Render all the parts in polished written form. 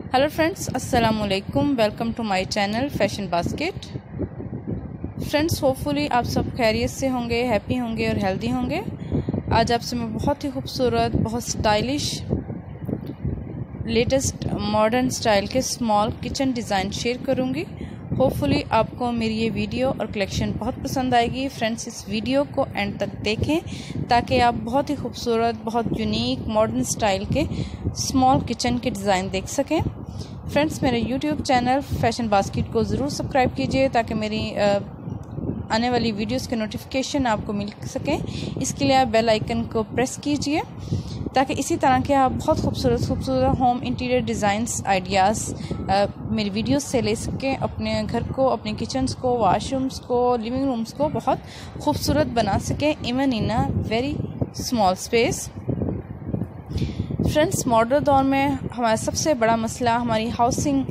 Hello friends, अस्सलाम वालेकुम। Welcome to my channel Fashion Basket. Friends, hopefully आप सब खैरियत से होंगे, हैप्पी होंगे और हेल्दी होंगे। आज आपसे मैं बहुत ही खूबसूरत, बहुत स्टाइलिश, लेटेस्ट मॉडर्न स्टाइल के स्मॉल किचन डिज़ाइन शेयर करूंगी। होपफुली आपको मेरी ये वीडियो और कलेक्शन बहुत पसंद आएगी। फ्रेंड्स, इस वीडियो को एंड तक देखें ताकि आप बहुत ही खूबसूरत, बहुत यूनिक मॉडर्न स्टाइल के स्मॉल किचन के डिज़ाइन देख सकें। फ्रेंड्स, मेरे यूट्यूब चैनल फैशन बास्केट को ज़रूर सब्सक्राइब कीजिए ताकि मेरी आने वाली वीडियोस के नोटिफिकेशन आपको मिल सकें। इसके लिए आप बेल आइकन को प्रेस कीजिए ताकि इसी तरह के आप बहुत खूबसूरत होम इंटीरियर डिज़ाइंस आइडियाज़ मेरी वीडियोस से ले सकें। अपने घर को, अपने किचन्स को, वाशरूम्स को, लिविंग रूम्स को बहुत खूबसूरत बना सकें, even in a very small space. Friends, modern दौर में हमारा सबसे बड़ा मसला हमारी हाउसिंग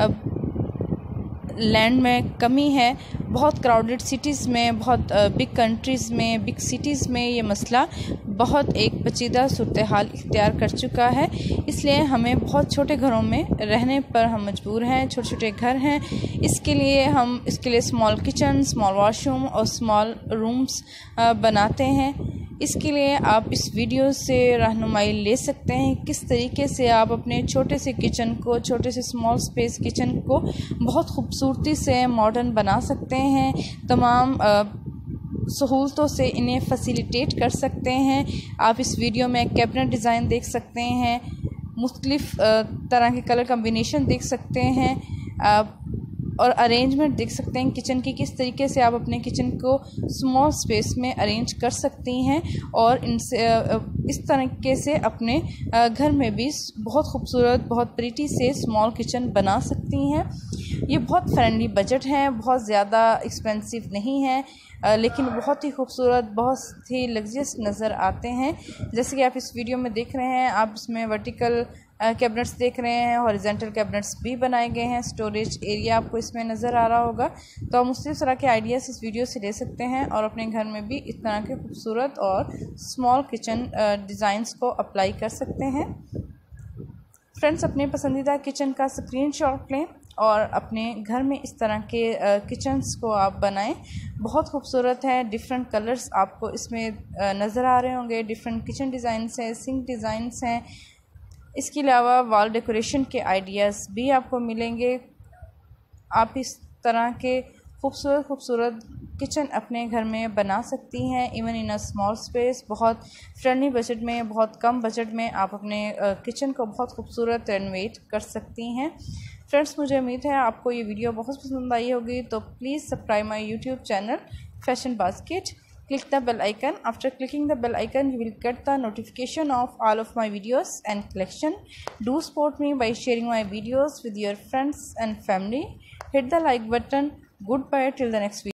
लैंड में कमी है। बहुत क्राउडेड सिटीज़ में, बहुत बिग कंट्रीज़ में, बिग सिटीज़ में ये मसला बहुत एक पेचीदा सूरत हाल इख्तियार कर चुका है। इसलिए हमें बहुत छोटे घरों में रहने पर हम मजबूर हैं। छोटे छोटे घर हैं, इसके लिए स्मॉल किचन, स्मॉल वॉशरूम और स्मॉल रूम्स बनाते हैं। इसके लिए आप इस वीडियो से रहनुमाई ले सकते हैं किस तरीके से आप अपने छोटे से किचन को, छोटे से स्मॉल स्पेस किचन को बहुत खूबसूरती से मॉडर्न बना सकते हैं। तमाम सहूलतों से इन्हें फैसिलिटेट कर सकते हैं। आप इस वीडियो में कैबिनेट डिज़ाइन देख सकते हैं, मुख्तलिफ़ तरह के कलर कम्बिनेशन देख सकते हैं और अरेंजमेंट देख सकते हैं किचन की, किस तरीके से आप अपने किचन को स्मॉल स्पेस में अरेंज कर सकती हैं और इनसे इस तरीके से अपने घर में भी बहुत खूबसूरत, बहुत प्रीटी से स्मॉल किचन बना सकती हैं। ये बहुत फ्रेंडली बजट है, बहुत ज़्यादा एक्सपेंसिव नहीं है, लेकिन बहुत ही खूबसूरत, बहुत ही लग्जरियस नज़र आते हैं। जैसे कि आप इस वीडियो में देख रहे हैं, आप इसमें वर्टिकल कैबिनेट्स देख रहे हैं, हॉरिजॉन्टल कैबिनेट्स भी बनाए गए हैं। स्टोरेज एरिया आपको इसमें नज़र आ रहा होगा। तो आप मुख्तलिफ़ तरह के आइडियाज़ इस वीडियो से ले सकते हैं और अपने घर में भी इस तरह के खूबसूरत और स्मॉल किचन डिज़ाइंस को अप्लाई कर सकते हैं। फ्रेंड्स, अपने पसंदीदा किचन का स्क्रीनशॉट लें और अपने घर में इस तरह के किचन्स को आप बनाएं। बहुत खूबसूरत है, डिफरेंट कलर्स आपको इसमें नज़र आ रहे होंगे। डिफरेंट किचन डिज़ाइंस हैं, सिंक डिज़ाइंस हैं। इसके अलावा वॉल डेकोरेशन के आइडियाज़ भी आपको मिलेंगे। आप इस तरह के खूबसूरत किचन अपने घर में बना सकती हैं, even in a small space. बहुत फ्रेंडली बजट में, बहुत कम बजट में आप अपने किचन को बहुत खूबसूरत रेनोवेट कर सकती हैं। फ्रेंड्स, मुझे उम्मीद है आपको ये वीडियो बहुत पसंद आई होगी। तो please subscribe my YouTube channel Fashion Basket. Click the bell icon. After clicking the bell icon, you will get the notification of all of my videos and collection. Do support me by sharing my videos with your friends and family. Hit the like button. Goodbye till the next video.